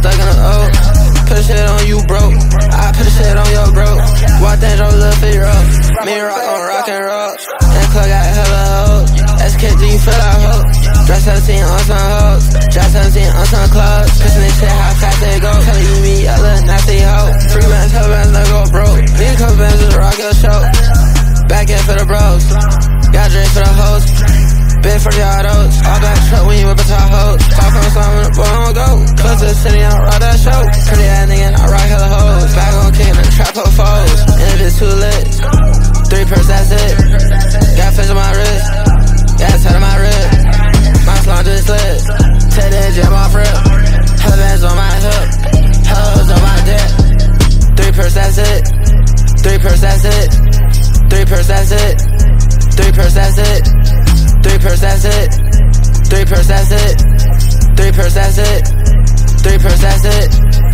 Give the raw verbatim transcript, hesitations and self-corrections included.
stuck in the O. Put the shit on you, bro. I put the shit on your bro. Walk that drove a little figure up. Me and rock on rock and roll. And club got hella hoes. S K G, you feel that hoe. Drop seventeen on some hoes. Drop seventeen on some clubs. Pissin' this shit, how fast they go. Telling you me, a little nasty hoe. Free bands, hell bands, no go broke. Need a couple bands, just rock your show. Back in for the bros. Got drink for the hoes. Been for the autos. All back truck when you whip a top hoes. Pop from something, boy, on go. Close to the city, I don't rock that show. Pretty ass nigga, I rock hella hoes. Back on kicking the trap up foes. And if it's too lit, three purse, that's it. Got fish on my wrist. Got a ton on my rib. My slime just lit. Take that jam off rip. Hella bands on my hip. Hoes on my dick. Three purse, that's it. Three purse, that's it. Three purse, that's it. Three purse, that's it. Three purse, that's it. Three purse, that's it. Three purse, that's it. Three purse, that's it.